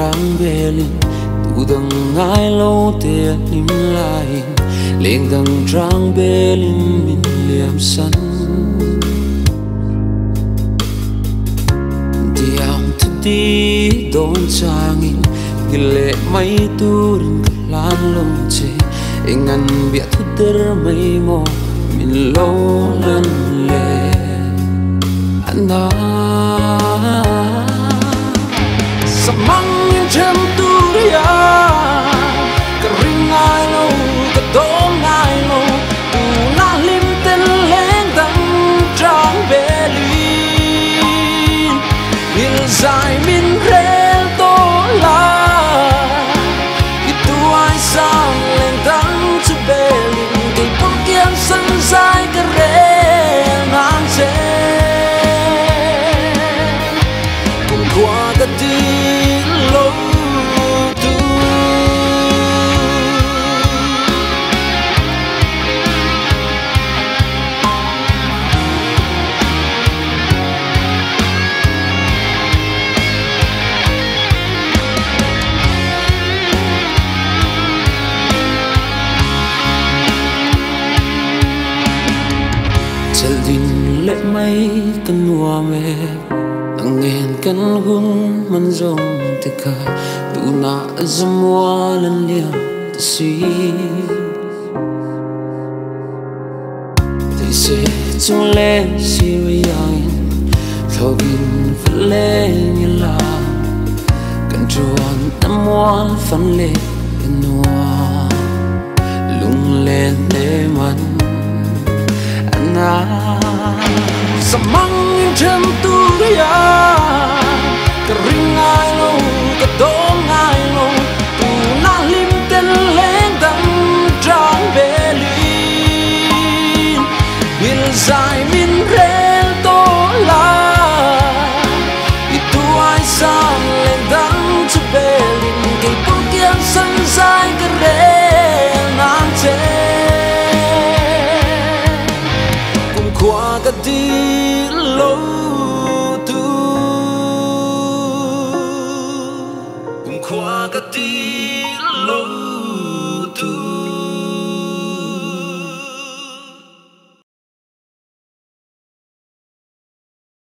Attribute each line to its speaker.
Speaker 1: rang belin tu dang ngai lo te nim lai leng dang rang belin min liam san diang ti don changin gile mai turin lan lom che engan bia thu ter mai mo min lo lan le ana samang chem tu ria ka ring ai lo ka dom ai lo tu na lim ten leng dang trang belin il zai min rel to la itu ai sang leng dang chu belin ke pom kian san zai ka re nang che cùng qua ka ti lo tu chel din le mai kan wa me angin kan gun man zong te ka tu na zamwa lan liam te si they say chung le si ri yang thogin fle ni la kan chuan amwal fan le kanwa lung len le man ana samang chem tu ria ka ring ai lo ka dong ai lo tu na lim ten leng dang trang belin il zai min rel to la itu ai sang leng dang chu belin ke pom kian san zai ka re nang che qua cái đi lâu tu qua cái đi lâu tu